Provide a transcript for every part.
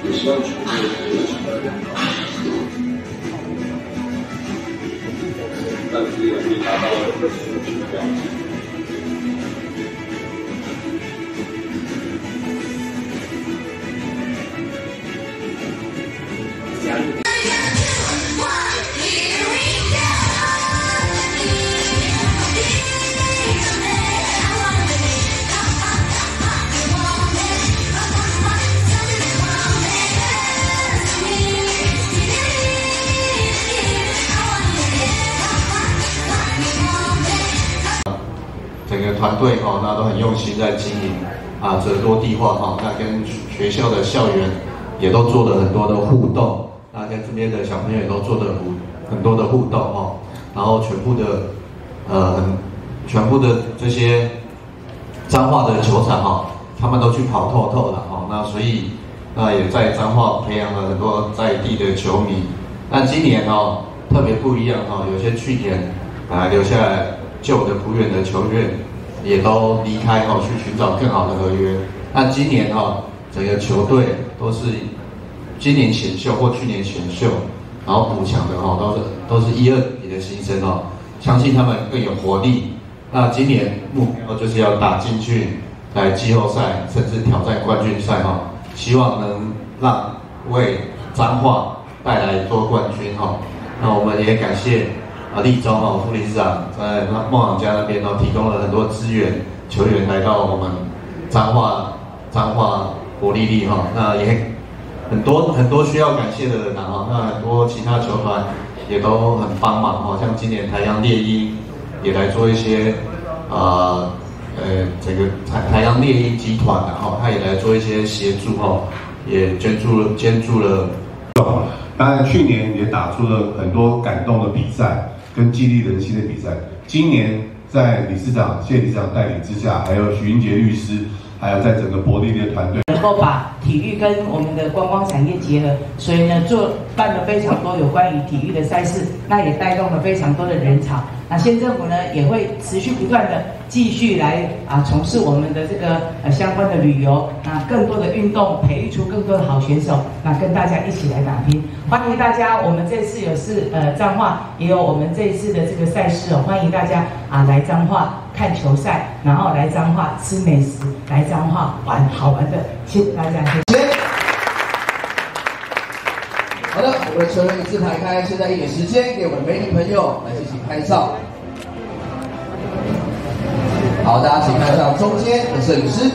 也希望球队可以取得良好的成绩，但是也没达到所需要。 整个团队哈，那都很用心在经营啊，这落地化哈，那跟学校的校园也都做了很多的互动，那跟这边的小朋友也都做了很多的互动哈，然后全部的这些彰化的球场哈，他们都去跑透透了哈，那所以也在彰化培养了很多在地的球迷。那今年哦特别不一样哈，有些去年留下来旧的璞园的球员也都离开哈，去寻找更好的合约。那今年哈，整个球队都是今年选秀或去年选秀，然后补强的哈，都是1、2级的新生哦，相信他们更有活力。那今年目标就是要打进去，来季后赛，甚至挑战冠军赛哈，希望能让为彰化带来多冠军哈。那我们也感谢立中副理事长在梦想家那边提供了很多资源，球员来到我们彰化国立力哈，那也很多需要感谢的人哈，那很多其他球团也都很帮忙哈，像今年台阳猎鹰也来做一些整个台阳猎鹰集团哈，他也来做一些协助哈，也捐助了。 当然，去年也打出了很多感动的比赛跟激励人心的比赛。今年在谢理事长带领之下，还有许英杰律师，还有在整个伯利的团队， 能够把体育跟我们的观光产业结合，所以呢，办了非常多有关于体育的赛事，那也带动了非常多的人潮。那县政府呢，也会持续不断的继续来从事我们的这个相关的旅游，那更多的运动，培育出更多的好选手，那跟大家一起来打拼。欢迎大家，我们这次彰化也有我们这一次的这个赛事哦，欢迎大家来彰化看球赛，然后来彰化吃美食，来彰化玩好玩的，谢谢大家，谢谢。 好的，我们的球员一字排开，现在一点时间给我们的媒体朋友来进行拍照。好，大家请看上中间的摄影师。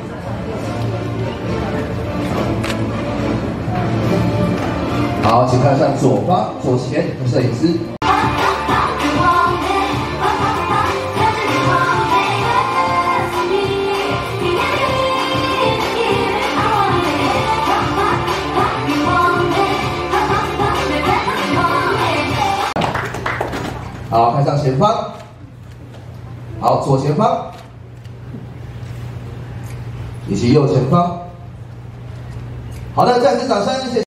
好，请看上左前的摄影师。好，看上前方。好，左前方以及右前方。好的，再次掌声，谢谢。